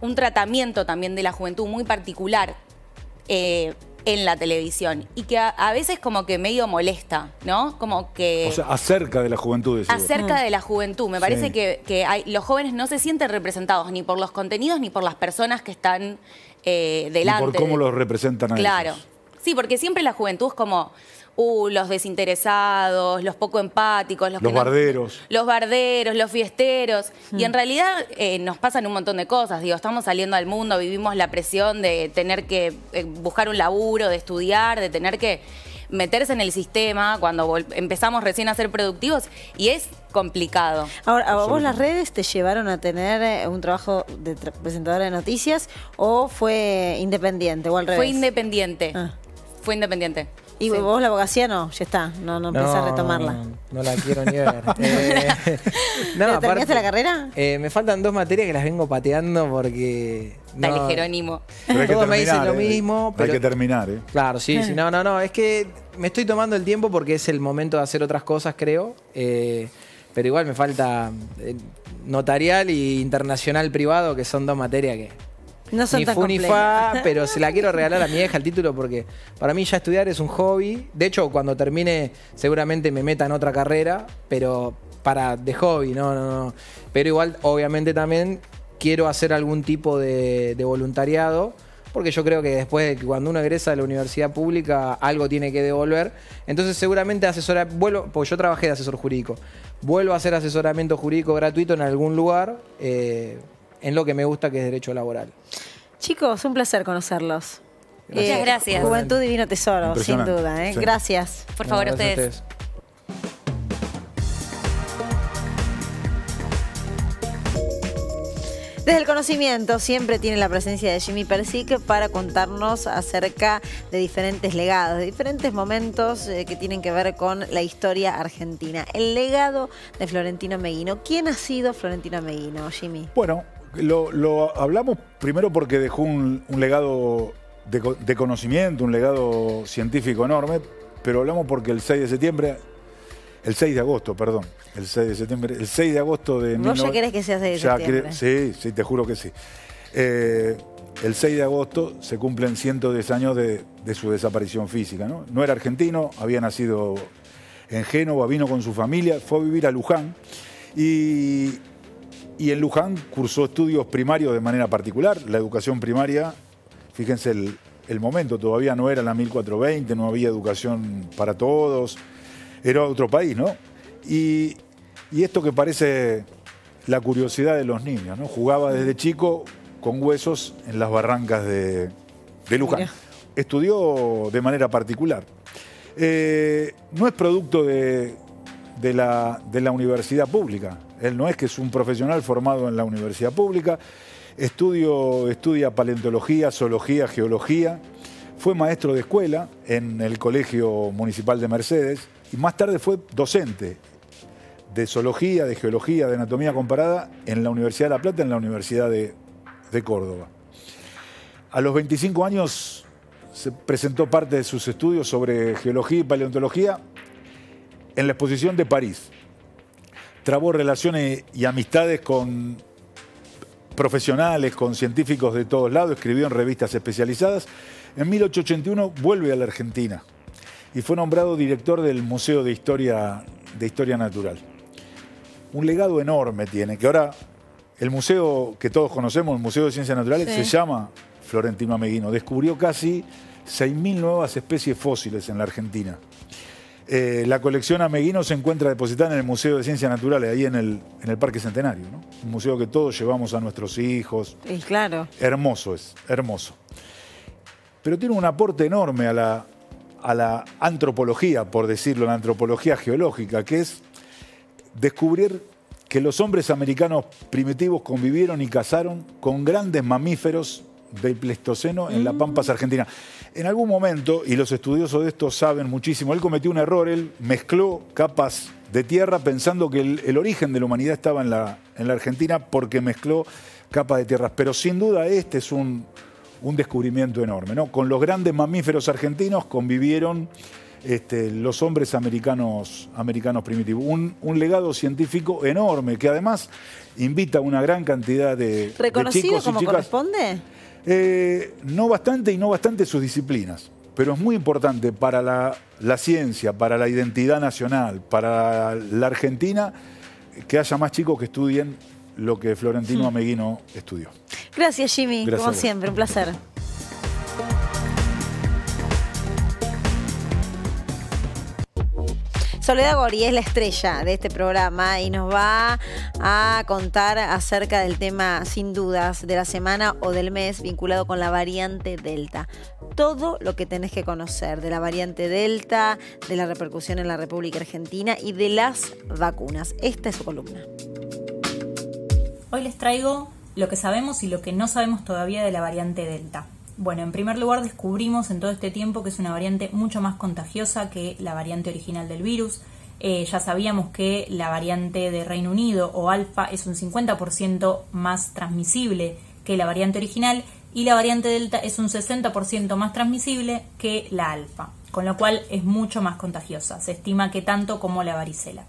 un tratamiento también de la juventud muy particular en la televisión y que a veces como que medio molesta, ¿no? Como que... O sea, acerca de la juventud. Acerca de la juventud. Me parece que los jóvenes no se sienten representados ni por los contenidos ni por las personas que están delante. Ni por cómo los representan a Claro. ellos. Sí, porque siempre la juventud es como... los desinteresados, los poco empáticos, los barderos. Los barderos, los fiesteros. Y en realidad nos pasan un montón de cosas. Digo, estamos saliendo al mundo, vivimos la presión de tener que buscar un laburo, de estudiar, de tener que meterse en el sistema cuando empezamos recién a ser productivos y es complicado. Ahora, ¿a vos las redes te llevaron a tener un trabajo de presentadora de noticias o fue independiente o al revés? Fue independiente. Ah. Fue independiente. ¿Y vos la abogacía no? Ya está, no empezás a retomarla. No la quiero ni ver. ¿Terminaste la carrera? Me faltan 2 materias que las vengo pateando porque... Dale, Jerónimo. Pero hay que Todos me dicen terminar, lo mismo. Hay que terminar, ¿eh? Claro, sí. No. Es que me estoy tomando el tiempo porque es el momento de hacer otras cosas, creo. Pero igual me falta notarial y internacional privado, que son 2 materias que... No son ni tan fu ni complejas. fa, pero se la quiero regalar a mi hija el título porque para mí ya estudiar es un hobby. De hecho, cuando termine seguramente me meta en otra carrera, pero de hobby, no. Pero igual, obviamente también quiero hacer algún tipo de voluntariado, porque yo creo que después, cuando uno egresa de la universidad pública, algo tiene que devolver. Entonces seguramente porque yo trabajé de asesor jurídico, vuelvo a hacer asesoramiento jurídico gratuito en algún lugar, en lo que me gusta, que es derecho laboral. Chicos, un placer conocerlos. Muchas gracias. Juventud Divino Tesoro, sin duda. Sí. Gracias. Por favor, a Gracias ustedes. Desde el conocimiento siempre tiene la presencia de Jimmy Persic para contarnos acerca de diferentes legados, de diferentes momentos que tienen que ver con la historia argentina. El legado de Florentino Meguino. ¿Quién ha sido Florentino Meguino, Jimmy? Bueno, lo hablamos primero porque dejó un legado de conocimiento, un legado científico enorme, pero hablamos porque el 6 de agosto de... ¿Vos ya querés que sea 6 de septiembre? Sí, te juro que sí. El 6 de agosto se cumplen 110 años de su desaparición física, ¿no? No era argentino, había nacido en Génova, vino con su familia, fue a vivir a Luján y en Luján cursó estudios primarios de manera particular. La educación primaria, fíjense el momento, todavía no era la 1420, no había educación para todos, era otro país, ¿no? Y esto que parece la curiosidad de los niños, ¿no? Jugaba desde chico con huesos en las barrancas de Luján. Mira. Estudió de manera particular. No es producto de la universidad pública. Él no es que es un profesional formado en la universidad pública. Estudia paleontología, zoología, geología. Fue maestro de escuela en el Colegio Municipal de Mercedes y más tarde fue docente de zoología, de geología, de anatomía comparada en la Universidad de La Plata, en la Universidad de Córdoba. A los 25 años se presentó parte de sus estudios sobre geología y paleontología en la exposición de París. Trabó relaciones y amistades con profesionales, con científicos de todos lados, escribió en revistas especializadas. En 1881 vuelve a la Argentina y fue nombrado director del Museo de Historia Natural. Un legado enorme tiene, que ahora el museo que todos conocemos, el Museo de Ciencias Naturales, se llama Florentino Meguino. Descubrió casi 6.000 nuevas especies fósiles en la Argentina. La colección Ameguino se encuentra depositada en el Museo de Ciencias Naturales, ahí en el Parque Centenario, ¿no? Un museo que todos llevamos a nuestros hijos. Y claro. Hermoso es, hermoso. Pero tiene un aporte enorme a la antropología, por decirlo, la antropología geológica, que es descubrir que los hombres americanos primitivos convivieron y cazaron con grandes mamíferos del Pleistoceno en las pampas argentinas. En algún momento, y los estudiosos de esto saben muchísimo, él cometió un error, él mezcló capas de tierra pensando que el origen de la humanidad estaba en la Argentina porque mezcló capas de tierras. Pero sin duda este es un descubrimiento enorme, ¿no? Con los grandes mamíferos argentinos convivieron los hombres americanos primitivos. Un legado científico enorme que además invita a una gran cantidad de ¿Reconocido chicos y como chicas. corresponde? No bastante y no bastante sus disciplinas, pero es muy importante para la ciencia, para la identidad nacional, para la Argentina, que haya más chicos que estudien lo que Florentino Ameghino estudió. Gracias, Jimmy. Gracias a Como vos. siempre, un placer. Soledad Gori es la estrella de este programa y nos va a contar acerca del tema, sin dudas, de la semana o del mes vinculado con la variante Delta. Todo lo que tenés que conocer de la variante Delta, de la repercusión en la República Argentina y de las vacunas. Esta es su columna. Hoy les traigo lo que sabemos y lo que no sabemos todavía de la variante Delta. Bueno, en primer lugar descubrimos en todo este tiempo que es una variante mucho más contagiosa que la variante original del virus. Ya sabíamos que la variante de Reino Unido o Alfa es un 50% más transmisible que la variante original y la variante Delta es un 60% más transmisible que la Alfa, con lo cual es mucho más contagiosa. Se estima que tanto como la varicela.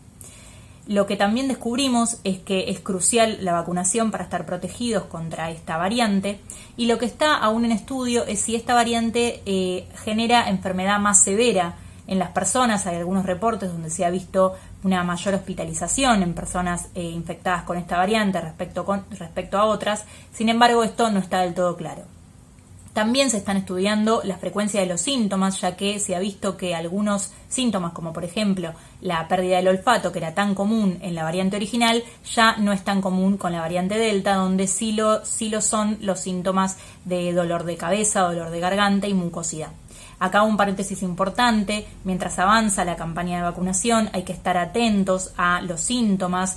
Lo que también descubrimos es que es crucial la vacunación para estar protegidos contra esta variante y lo que está aún en estudio es si esta variante genera enfermedad más severa en las personas. Hay algunos reportes donde se ha visto una mayor hospitalización en personas infectadas con esta variante respecto a otras. Sin embargo, esto no está del todo claro. También se están estudiando la frecuencia de los síntomas, ya que se ha visto que algunos síntomas, como por ejemplo la pérdida del olfato, que era tan común en la variante original, ya no es tan común con la variante Delta, donde sí lo son los síntomas de dolor de cabeza, dolor de garganta y mucosidad. Acá un paréntesis importante, mientras avanza la campaña de vacunación hay que estar atentos a los síntomas,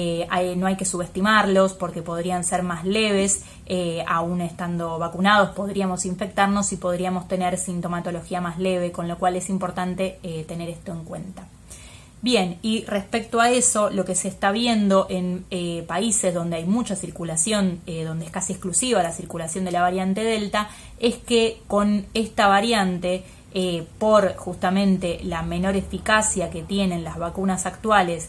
no hay que subestimarlos porque podrían ser más leves, aún estando vacunados podríamos infectarnos y podríamos tener sintomatología más leve, con lo cual es importante tener esto en cuenta. Bien, y respecto a eso, lo que se está viendo en países donde hay mucha circulación, donde es casi exclusiva la circulación de la variante Delta, es que con esta variante, por justamente la menor eficacia que tienen las vacunas actuales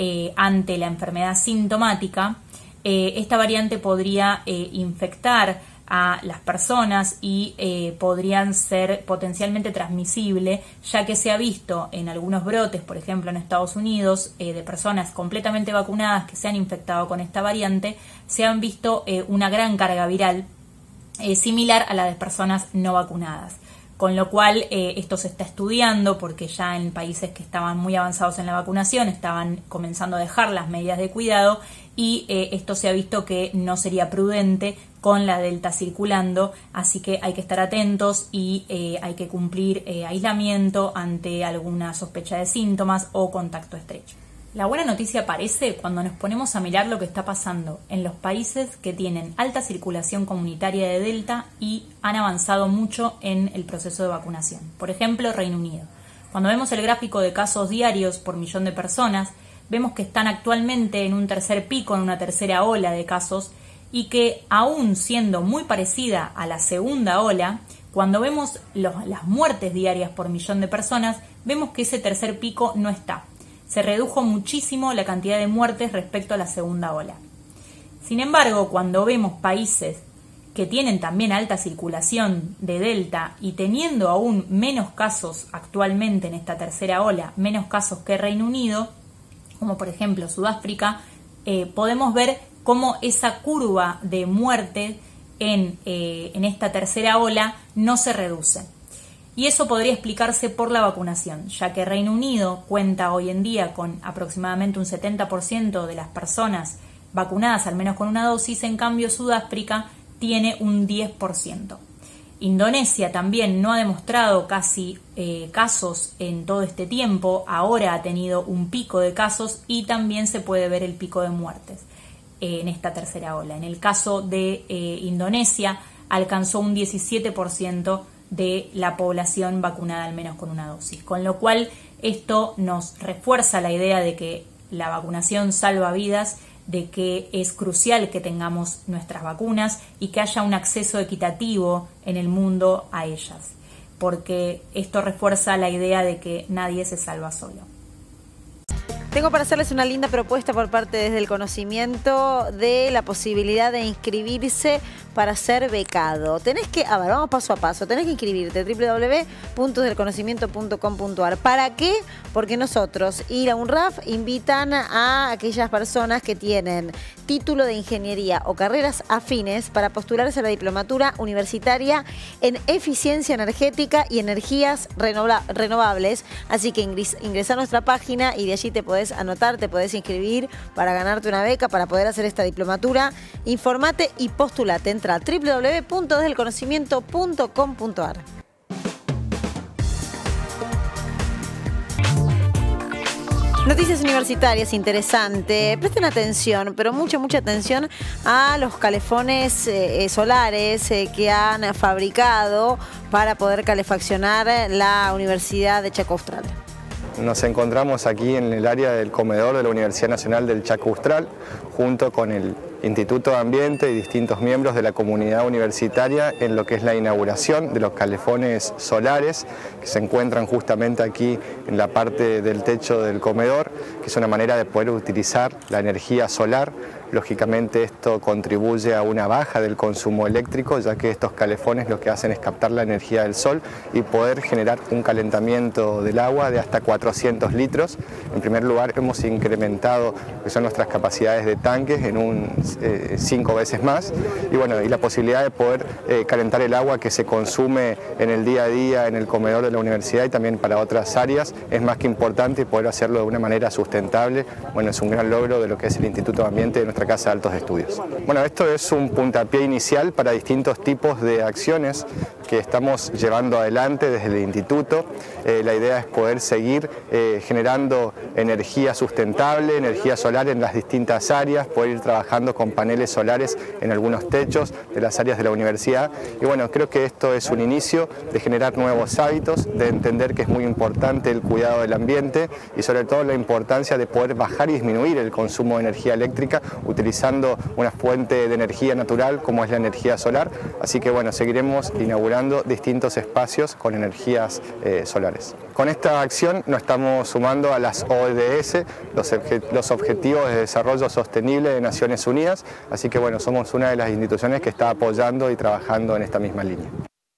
ante la enfermedad sintomática, esta variante podría infectar a las personas y podrían ser potencialmente transmisible, ya que se ha visto en algunos brotes, por ejemplo en Estados Unidos, de personas completamente vacunadas que se han infectado con esta variante, se han visto una gran carga viral similar a la de personas no vacunadas. Con lo cual esto se está estudiando porque ya en países que estaban muy avanzados en la vacunación estaban comenzando a dejar las medidas de cuidado y esto se ha visto que no sería prudente con la Delta circulando, así que hay que estar atentos y hay que cumplir aislamiento ante alguna sospecha de síntomas o contacto estrecho. La buena noticia aparece cuando nos ponemos a mirar lo que está pasando en los países que tienen alta circulación comunitaria de Delta y han avanzado mucho en el proceso de vacunación. Por ejemplo, Reino Unido. Cuando vemos el gráfico de casos diarios por millón de personas, vemos que están actualmente en un tercer pico, en una tercera ola de casos, y que aún siendo muy parecida a la segunda ola, cuando vemos las muertes diarias por millón de personas, vemos que ese tercer pico no está. Se redujo muchísimo la cantidad de muertes respecto a la segunda ola. Sin embargo, cuando vemos países que tienen también alta circulación de Delta y teniendo aún menos casos actualmente en esta tercera ola, menos casos que Reino Unido, como por ejemplo Sudáfrica, podemos ver cómo esa curva de muerte en esta tercera ola no se reduce. Y eso podría explicarse por la vacunación, ya que Reino Unido cuenta hoy en día con aproximadamente un 70% de las personas vacunadas al menos con una dosis, en cambio Sudáfrica tiene un 10%. Indonesia también no ha demostrado casi casos en todo este tiempo, ahora ha tenido un pico de casos y también se puede ver el pico de muertes en esta tercera ola. En el caso de Indonesia alcanzó un 17% de la población vacunada al menos con una dosis, con lo cual esto nos refuerza la idea de que la vacunación salva vidas, de que es crucial que tengamos nuestras vacunas y que haya un acceso equitativo en el mundo a ellas. porque esto refuerza la idea de que nadie se salva solo. Tengo para hacerles una linda propuesta por parte desde el conocimiento de la posibilidad de inscribirse para ser becado. Tenés que, a ver, vamos paso a paso, tenés que inscribirte www.desdelconocimiento.com.ar. ¿Para qué? Porque nosotros y la UNRAF invitan a aquellas personas que tienen título de ingeniería o carreras afines para postularse a la diplomatura universitaria en eficiencia energética y energías renovables. Así que ingresa a nuestra página y de allí te podés anotar, te podés inscribir para ganarte una beca, para poder hacer esta diplomatura. Informate y postulate. Entra a www.desdelconocimiento.com.ar. Noticias universitarias, interesante. Presten atención, pero mucha atención a los calefones solares que han fabricado para poder calefaccionar la Universidad de Chaco Austral. Nos encontramos aquí en el área del comedor de la Universidad Nacional del Chaco Austral, junto con el Instituto de Ambiente y distintos miembros de la comunidad universitaria en lo que es la inauguración de los calefones solares que se encuentran justamente aquí en la parte del techo del comedor, que es una manera de poder utilizar la energía solar. Lógicamente esto contribuye a una baja del consumo eléctrico, ya que estos calefones lo que hacen es captar la energía del sol y poder generar un calentamiento del agua de hasta 400 litros. En primer lugar, hemos incrementado lo que son nuestras capacidades de tanques en 5 veces más, y bueno, y la posibilidad de poder calentar el agua que se consume en el día a día en el comedor de la universidad y también para otras áreas es más que importante, y poder hacerlo de una manera sustentable, bueno, es un gran logro de lo que es el Instituto de Ambiente de nuestra Casa de Altos Estudios. Bueno, esto es un puntapié inicial para distintos tipos de acciones que estamos llevando adelante desde el instituto. La idea es poder seguir generando energía sustentable, energía solar en las distintas áreas, poder ir trabajando con paneles solares en algunos techos de las áreas de la universidad. Y bueno, creo que esto es un inicio de generar nuevos hábitos, de entender que es muy importante el cuidado del ambiente y sobre todo la importancia de poder bajar y disminuir el consumo de energía eléctrica utilizando una fuente de energía natural como es la energía solar. Así que bueno, seguiremos inaugurando distintos espacios con energías solares. Con esta acción nos estamos sumando a las ODS, los Objetivos de Desarrollo Sostenible de Naciones Unidas, así que bueno, somos una de las instituciones que está apoyando y trabajando en esta misma línea.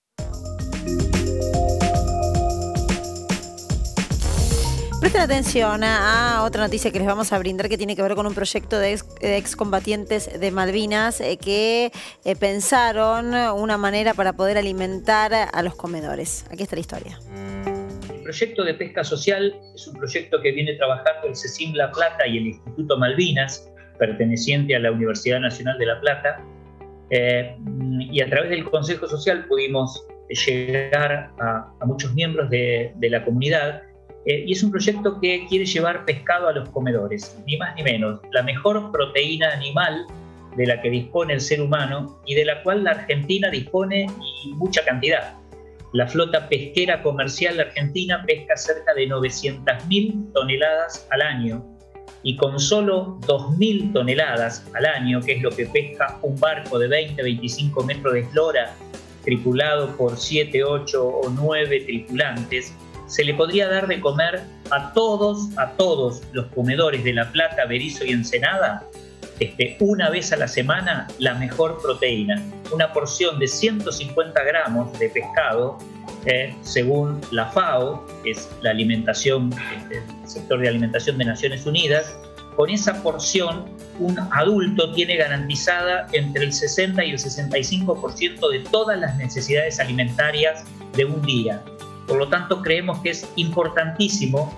Presten atención a otra noticia que les vamos a brindar, que tiene que ver con un proyecto de excombatientes de Malvinas que pensaron una manera para poder alimentar a los comedores. Aquí está la historia. El proyecto de pesca social es un proyecto que viene trabajando el CECIM La Plata y el Instituto Malvinas, perteneciente a la Universidad Nacional de La Plata, y a través del Consejo Social pudimos llegar a muchos miembros de la comunidad. Y es un proyecto que quiere llevar pescado a los comedores, ni más ni menos, la mejor proteína animal de la que dispone el ser humano y de la cual la Argentina dispone y mucha cantidad. La flota pesquera comercial argentina pesca cerca de 900.000 toneladas al año, y con solo 2.000 toneladas al año, que es lo que pesca un barco de 20-25 metros de eslora, tripulado por 7, 8 o 9 tripulantes, se le podría dar de comer a todos los comedores de La Plata, Berisso y Ensenada, una vez a la semana, la mejor proteína. Una porción de 150 gramos de pescado, según la FAO, que es la alimentación, el sector de alimentación de Naciones Unidas. Con esa porción, un adulto tiene garantizada entre el 60 y el 65% de todas las necesidades alimentarias de un día. Por lo tanto, creemos que es importantísimo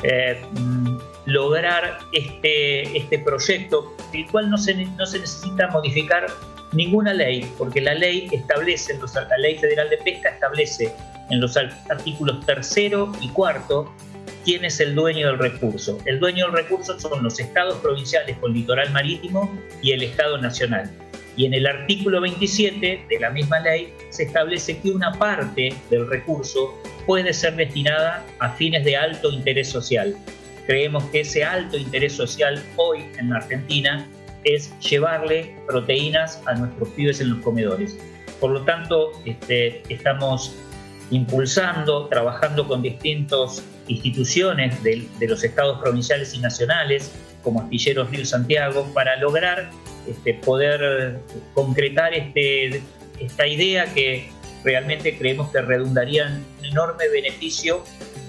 lograr este proyecto, el cual no se necesita modificar ninguna ley, porque la ley establece, la Ley Federal de Pesca establece en los artículos 3º y 4º quién es el dueño del recurso. El dueño del recurso son los estados provinciales con litoral marítimo y el Estado Nacional. Y en el artículo 27 de la misma ley se establece que una parte del recurso puede ser destinada a fines de alto interés social. Creemos que ese alto interés social hoy en la Argentina es llevarle proteínas a nuestros pibes en los comedores. Por lo tanto, estamos impulsando, trabajando con distintas instituciones de los estados provinciales y nacionales, como Astilleros Río Santiago, para lograr poder concretar esta idea que realmente creemos que redundaría en un enorme beneficio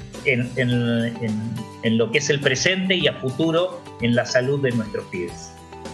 en lo que es el presente y a futuro en la salud de nuestros pibes.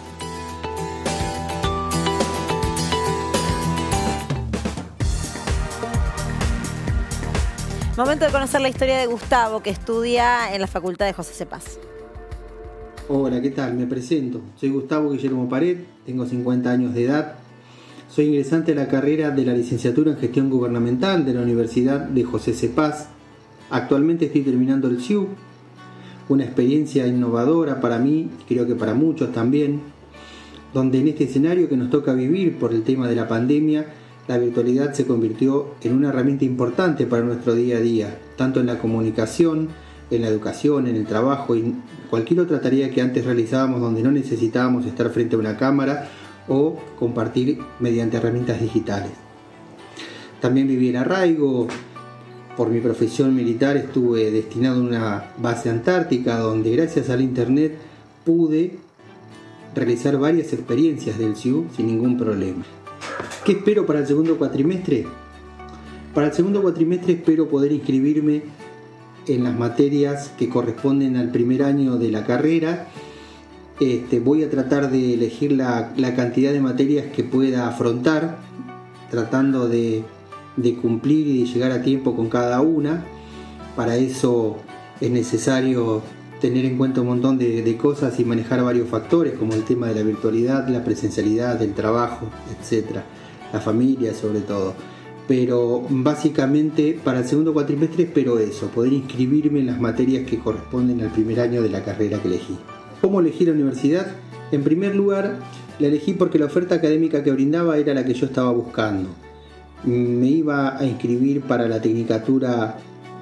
Momento de conocer la historia de Gustavo, que estudia en la Facultad de José C. Paz. Hola, ¿qué tal? Me presento. Soy Gustavo Guillermo Pared, tengo 50 años de edad. Soy ingresante a la carrera de la licenciatura en Gestión Gubernamental de la Universidad de José C. Paz. Actualmente estoy terminando el CIU, una experiencia innovadora para mí, creo que para muchos también, donde en este escenario que nos toca vivir por el tema de la pandemia, la virtualidad se convirtió en una herramienta importante para nuestro día a día, tanto en la comunicación, en la educación, en el trabajo y cualquier otra tarea que antes realizábamos donde no necesitábamos estar frente a una cámara o compartir mediante herramientas digitales. También viví en arraigo. Por mi profesión militar estuve destinado a una base antártica donde gracias al internet pude realizar varias experiencias del CIU sin ningún problema. ¿Qué espero para el segundo cuatrimestre? Para el segundo cuatrimestre espero poder inscribirme en las materias que corresponden al primer año de la carrera. Voy a tratar de elegir la cantidad de materias que pueda afrontar, tratando de cumplir y de llegar a tiempo con cada una. Para eso es necesario tener en cuenta un montón de cosas y manejar varios factores, como el tema de la virtualidad, la presencialidad, el trabajo, etc. La familia sobre todo. Pero básicamente para el segundo cuatrimestre espero eso, poder inscribirme en las materias que corresponden al primer año de la carrera que elegí. ¿Cómo elegí la universidad? En primer lugar, la elegí porque la oferta académica que brindaba era la que yo estaba buscando. Me iba a inscribir para la Tecnicatura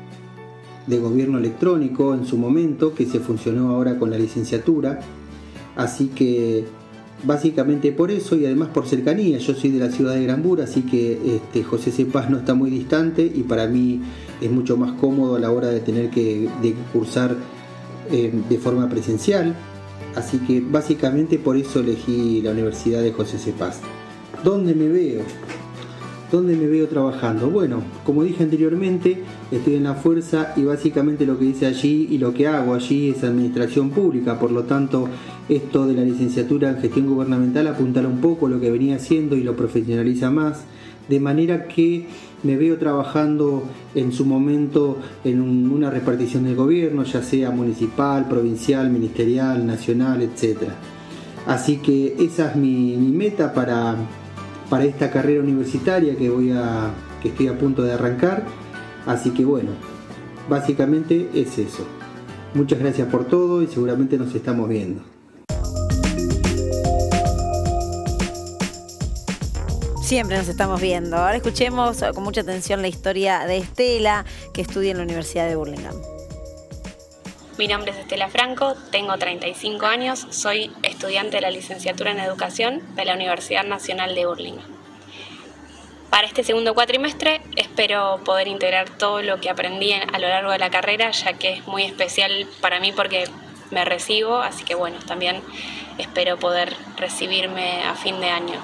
de Gobierno Electrónico en su momento, que se fusionó ahora con la licenciatura, así que básicamente por eso y además por cercanía. Yo soy de la ciudad de Granbura, así que José C. Paz no está muy distante y para mí es mucho más cómodo a la hora de tener que cursar de forma presencial, así que básicamente por eso elegí la Universidad de José C. Paz. ¿Dónde me veo? ¿Dónde me veo trabajando? Bueno, como dije anteriormente, estoy en la fuerza y básicamente lo que hice allí y lo que hago allí es administración pública, por lo tanto esto de la licenciatura en gestión gubernamental apuntala un poco lo que venía haciendo y lo profesionaliza más, de manera que me veo trabajando en su momento en una repartición del gobierno, ya sea municipal, provincial, ministerial, nacional, etc. Así que esa es mi meta para esta carrera universitaria que estoy a punto de arrancar. Así que bueno, básicamente es eso. Muchas gracias por todo y seguramente nos estamos viendo. Siempre nos estamos viendo. Ahora escuchemos con mucha atención la historia de Estela, que estudia en la Universidad de Burlingame. Mi nombre es Estela Franco, tengo 35 años, soy estudiante de la licenciatura en Educación de la Universidad Nacional de Burlingame. Para este segundo cuatrimestre espero poder integrar todo lo que aprendí a lo largo de la carrera, ya que es muy especial para mí porque me recibo, así que bueno, también espero poder recibirme a fin de año.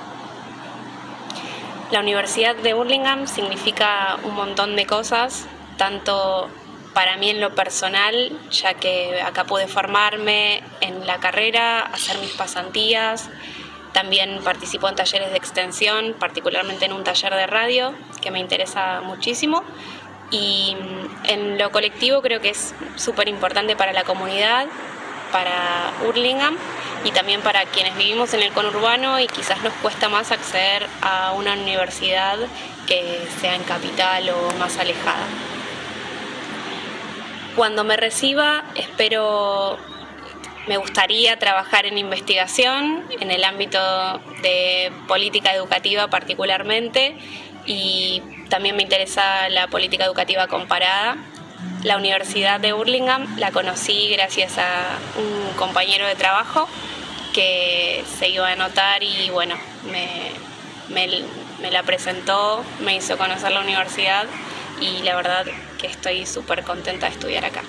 La Universidad de Burlingame significa un montón de cosas, tanto para mí en lo personal, ya que acá pude formarme en la carrera, hacer mis pasantías, también participo en talleres de extensión, particularmente en un taller de radio que me interesa muchísimo, y en lo colectivo creo que es súper importante para la comunidad, para Burlingame y también para quienes vivimos en el conurbano y quizás nos cuesta más acceder a una universidad que sea en capital o más alejada. Cuando me reciba, me gustaría trabajar en investigación, en el ámbito de política educativa particularmente, y también me interesa la política educativa comparada. La Universidad de Burlingame la conocí gracias a un compañero de trabajo que se iba a anotar y bueno, me la presentó, me hizo conocer la universidad y la verdad que estoy súper contenta de estudiar acá.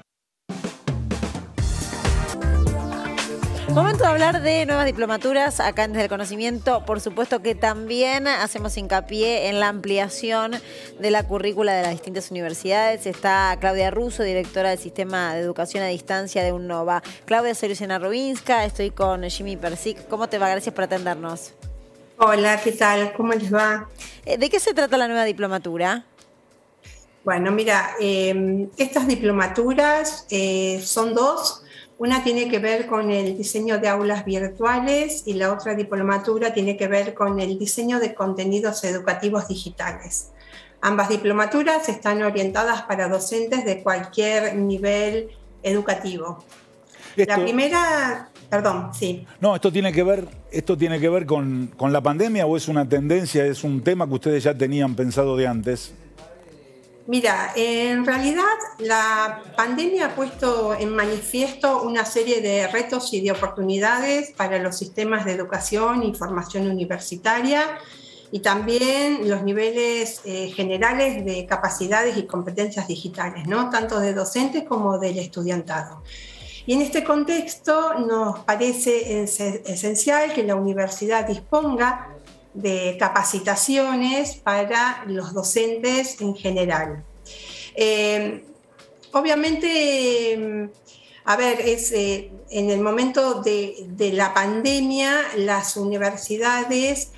Momento de hablar de nuevas diplomaturas acá en Desde el Conocimiento. Por supuesto que también hacemos hincapié en la ampliación de la currícula de las distintas universidades. Está Claudia Russo, directora del Sistema de Educación a Distancia de UNNOVA. Claudia, soy Luciana Rubinska, estoy con Jimmy Persic. ¿Cómo te va? Gracias por atendernos. Hola, ¿qué tal? ¿Cómo les va? ¿De qué se trata la nueva diplomatura? Bueno, mira, estas diplomaturas son dos. Una tiene que ver con el diseño de aulas virtuales y la otra diplomatura tiene que ver con el diseño de contenidos educativos digitales. Ambas diplomaturas están orientadas para docentes de cualquier nivel educativo. La primera, perdón, sí. No, ¿esto tiene que ver con la pandemia o es una tendencia, es un tema que ustedes ya tenían pensado de antes? Mira, en realidad la pandemia ha puesto en manifiesto una serie de retos y de oportunidades para los sistemas de educación y formación universitaria y también los niveles generales de capacidades y competencias digitales, ¿no? Tanto de docentes como del estudiantado. Y en este contexto nos parece esencial que la universidad disponga de capacitaciones para los docentes en general. Obviamente, a ver, en el momento de la pandemia, las universidades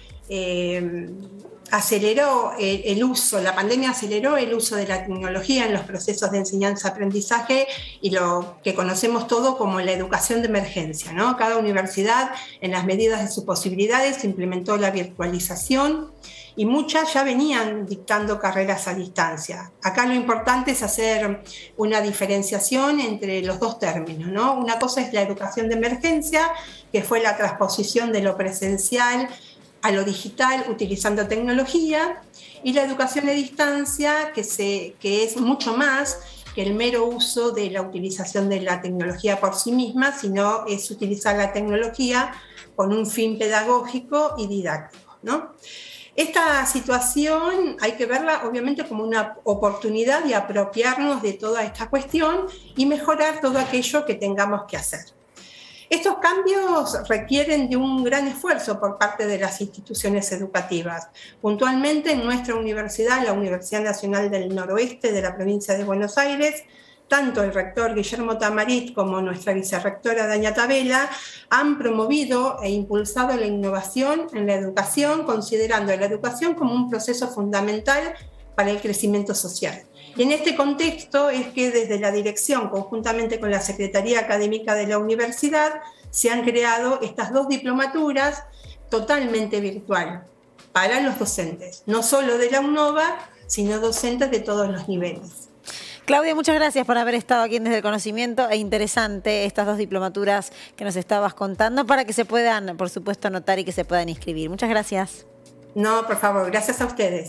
aceleró el uso, la pandemia aceleró el uso de la tecnología en los procesos de enseñanza-aprendizaje y lo que conocemos todo como la educación de emergencia, ¿no? Cada universidad, en las medidas de sus posibilidades, implementó la virtualización y muchas ya venían dictando carreras a distancia. Acá lo importante es hacer una diferenciación entre los dos términos, ¿no? Una cosa es la educación de emergencia, que fue la transposición de lo presencial a lo digital utilizando tecnología, y la educación a distancia, que es mucho más que el mero uso de la utilización de la tecnología por sí misma, sino es utilizar la tecnología con un fin pedagógico y didáctico, ¿no? Esta situación hay que verla obviamente como una oportunidad de apropiarnos de toda esta cuestión y mejorar todo aquello que tengamos que hacer. Estos cambios requieren de un gran esfuerzo por parte de las instituciones educativas. Puntualmente en nuestra universidad, la Universidad Nacional del Noroeste de la provincia de Buenos Aires, tanto el rector Guillermo Tamarit como nuestra vicerrectora Daña Tabela han promovido e impulsado la innovación en la educación, considerando la educación como un proceso fundamental para el crecimiento social. Y en este contexto es que desde la dirección, conjuntamente con la Secretaría Académica de la Universidad, se han creado estas dos diplomaturas totalmente virtual para los docentes, no solo de la UNNOVA, sino docentes de todos los niveles. Claudia, muchas gracias por haber estado aquí en Desde el Conocimiento. Es interesante estas dos diplomaturas que nos estabas contando para que se puedan, por supuesto, anotar y que se puedan inscribir. Muchas gracias. No, por favor, gracias a ustedes.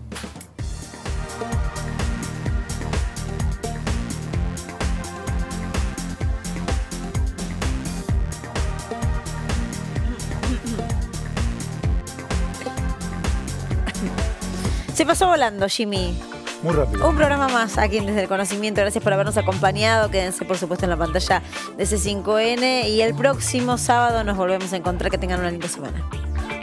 Se pasó volando, Jimmy. Muy rápido. Un programa más aquí en Desde el Conocimiento. Gracias por habernos acompañado. Quédense, por supuesto, en la pantalla de C5N. Y el próximo sábado nos volvemos a encontrar. Que tengan una linda semana.